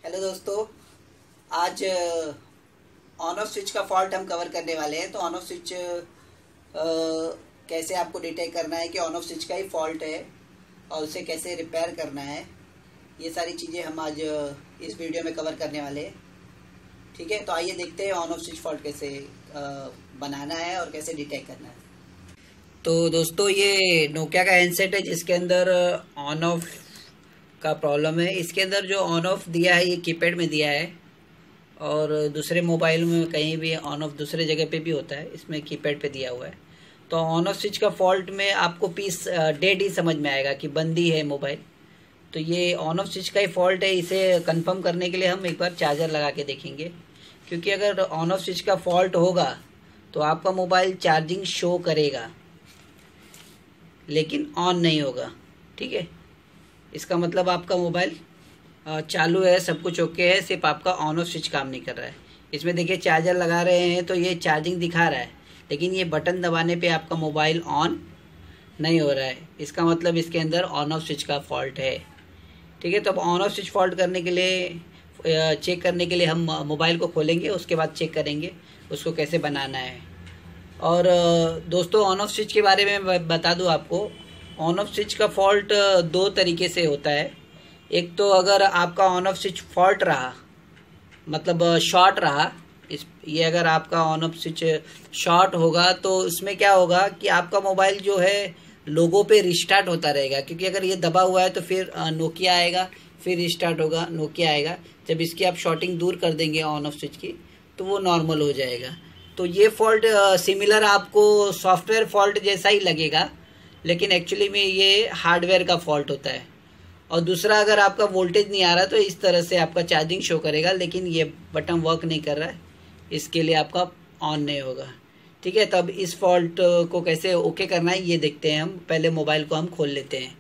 Hello दोस्तों, आज on off switch का फॉल्ट हम कवर करने वाले हैं। तो ऑन ऑफ स्विच कैसे आपको डिटेक्ट करना है कि ऑन ऑफ स्विच का ही फॉल्ट है और उसे कैसे रिपेयर करना है, ये सारी चीज़ें हम आज इस वीडियो में कवर करने वाले हैं। ठीक है, तो आइए देखते हैं ऑन ऑफ स्विच फॉल्ट कैसे बनाना है और कैसे डिटेक्ट करना है। तो दोस्तों, ये नोकिया का हैंडसेट है जिसके अंदर ऑन ऑफ का प्रॉब्लम है। इसके अंदर जो ऑन ऑफ दिया है ये कीपैड में दिया है और दूसरे मोबाइल में कहीं भी ऑन ऑफ दूसरे जगह पे भी होता है, इसमें कीपैड पे दिया हुआ है। तो ऑन ऑफ स्विच का फॉल्ट में आपको पीस डेड ही समझ में आएगा कि बंद ही है मोबाइल। तो ये ऑन ऑफ स्विच का ही फॉल्ट है। इसे कंफर्म करने के लिए हम एक बार चार्जर लगा के देखेंगे, क्योंकि अगर ऑन ऑफ स्विच का फॉल्ट होगा तो आपका मोबाइल चार्जिंग शो करेगा लेकिन ऑन नहीं होगा। ठीक है, इसका मतलब आपका मोबाइल चालू है, सब कुछ ओके है, सिर्फ आपका ऑन ऑफ स्विच काम नहीं कर रहा है। इसमें देखिए चार्जर लगा रहे हैं तो ये चार्जिंग दिखा रहा है, लेकिन ये बटन दबाने पे आपका मोबाइल ऑन नहीं हो रहा है। इसका मतलब इसके अंदर ऑन ऑफ स्विच का फॉल्ट है। ठीक है, तो अब ऑन ऑफ स्विच फॉल्ट करने के लिए चेक करने के लिए हम मोबाइल को खोलेंगे, उसके बाद चेक करेंगे उसको कैसे बनाना है। और दोस्तों, ऑन ऑफ स्विच के बारे में मैं बता दूं आपको, ऑन ऑफ स्विच का फॉल्ट दो तरीके से होता है। एक तो अगर आपका ऑन ऑफ स्विच फॉल्ट रहा, मतलब शॉर्ट रहा, ये अगर आपका ऑन ऑफ स्विच शॉर्ट होगा तो उसमें क्या होगा कि आपका मोबाइल जो है लोगो पे रिस्टार्ट होता रहेगा, क्योंकि अगर ये दबा हुआ है तो फिर नोकिया आएगा, फिर रिस्टार्ट होगा, नोकिया आएगा। जब इसकी आप शॉर्टिंग दूर कर देंगे ऑन ऑफ स्विच की तो वो नॉर्मल हो जाएगा। तो ये फॉल्ट सिमिलर आपको सॉफ्टवेयर फॉल्ट जैसा ही लगेगा, लेकिन एक्चुअली में ये हार्डवेयर का फॉल्ट होता है। और दूसरा, अगर आपका वोल्टेज नहीं आ रहा तो इस तरह से आपका चार्जिंग शो करेगा लेकिन ये बटन वर्क नहीं कर रहा है, इसके लिए आपका ऑन नहीं होगा। ठीक है, तब इस फॉल्ट को कैसे ओके करना है ये देखते हैं हम। पहले मोबाइल को हम खोल लेते हैं।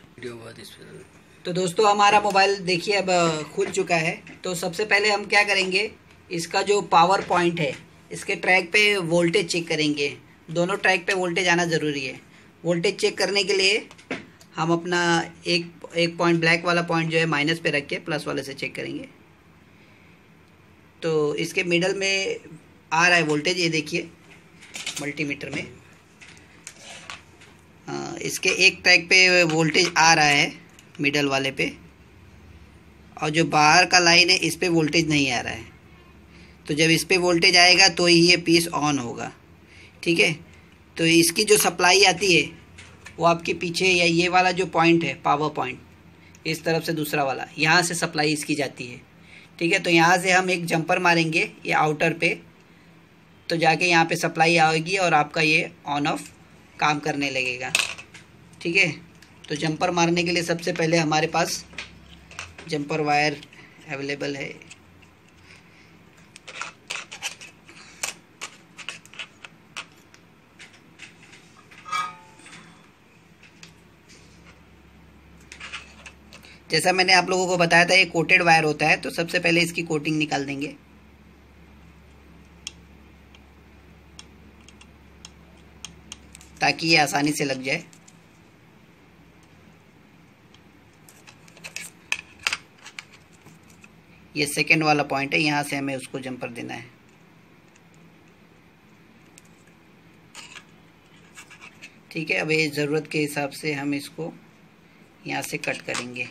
तो दोस्तों, हमारा मोबाइल देखिए अब खुल चुका है। तो सबसे पहले हम क्या करेंगे, इसका जो पावर पॉइंट है इसके ट्रैक पे वोल्टेज चेक करेंगे। दोनों ट्रैक पे वोल्टेज आना ज़रूरी है। वोल्टेज चेक करने के लिए हम अपना एक पॉइंट, ब्लैक वाला पॉइंट जो है माइनस पे रख के प्लस वाले से चेक करेंगे। तो इसके मिडल में आ रहा है वोल्टेज, ये देखिए मल्टीमीटर में इसके एक ट्रैक पे वोल्टेज आ रहा है मिडल वाले पे, और जो बाहर का लाइन है इस पे वोल्टेज नहीं आ रहा है। तो जब इस पे वोल्टेज आएगा तो ही ये पीस ऑन होगा। ठीक है, तो इसकी जो सप्लाई आती है वो आपके पीछे, या ये वाला जो पॉइंट है पावर पॉइंट, इस तरफ से दूसरा वाला, यहाँ से सप्लाई इसकी जाती है। ठीक है, तो यहाँ से हम एक जंपर मारेंगे ये आउटर पे, तो जाके यहाँ पे सप्लाई आएगी और आपका ये ऑन ऑफ काम करने लगेगा। ठीक है, तो जंपर मारने के लिए सबसे पहले हमारे पास जंपर वायर अवेलेबल है। जैसा मैंने आप लोगों को बताया था ये कोटेड वायर होता है, तो सबसे पहले इसकी कोटिंग निकाल देंगे। ताकि ये आसानी से लग जाए। ये सेकंड वाला पॉइंट है, यहाँ से हमें उसको जंपर देना है। ठीक है, अब ये ज़रूरत के हिसाब से हम इसको यहाँ से कट करेंगे।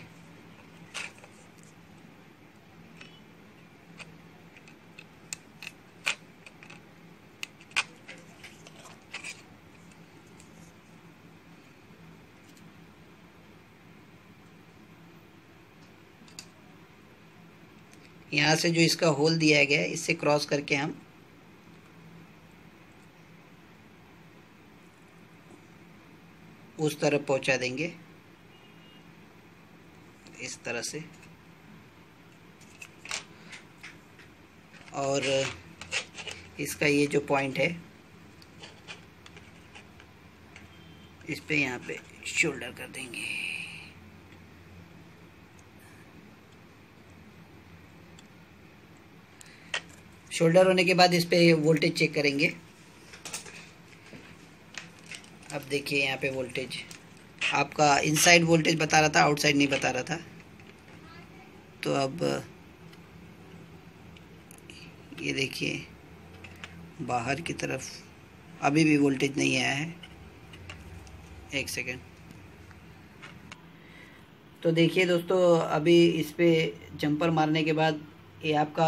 यहाँ से जो इसका होल दिया गया है इससे क्रॉस करके हम उस तरफ पहुंचा देंगे, इस तरह से। और इसका ये जो पॉइंट है इस पे यहाँ पे शोल्डर कर देंगे। शोल्डर होने के बाद इस पे वोल्टेज चेक करेंगे। अब देखिए यहाँ पे वोल्टेज आपका इनसाइड वोल्टेज बता रहा था, आउटसाइड नहीं बता रहा था। तो अब ये देखिए बाहर की तरफ अभी भी वोल्टेज नहीं आया है। एक सेकेंड। तो देखिए दोस्तों, अभी इस पे जंपर मारने के बाद ये आपका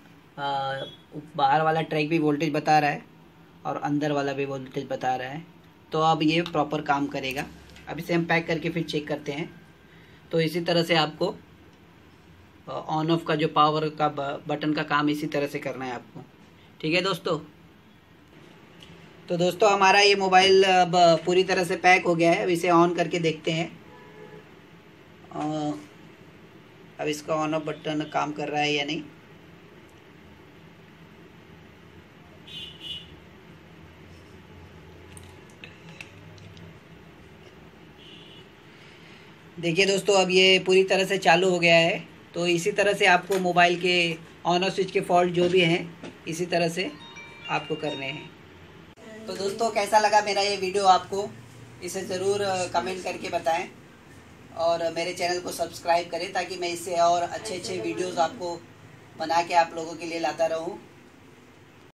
बाहर वाला ट्रैक भी वोल्टेज बता रहा है और अंदर वाला भी वोल्टेज बता रहा है। तो अब ये प्रॉपर काम करेगा। अब इसे हम पैक करके फिर चेक करते हैं। तो इसी तरह से आपको ऑन ऑफ का जो पावर का बटन का काम इसी तरह से करना है आपको। ठीक है दोस्तों। तो दोस्तों हमारा ये मोबाइल अब पूरी तरह से पैक हो गया है। अब इसे ऑन करके देखते हैं। अब इसका ऑन ऑफ बटन काम कर रहा है या नहीं। देखिए दोस्तों, अब ये पूरी तरह से चालू हो गया है। तो इसी तरह से आपको मोबाइल के ऑन ऑफ स्विच के फॉल्ट जो भी हैं इसी तरह से आपको करने हैं। तो दोस्तों कैसा लगा मेरा ये वीडियो आपको, इसे ज़रूर कमेंट करके बताएं और मेरे चैनल को सब्सक्राइब करें ताकि मैं इससे और अच्छे अच्छे वीडियोस आपको बना के आप लोगों के लिए लाता रहूं।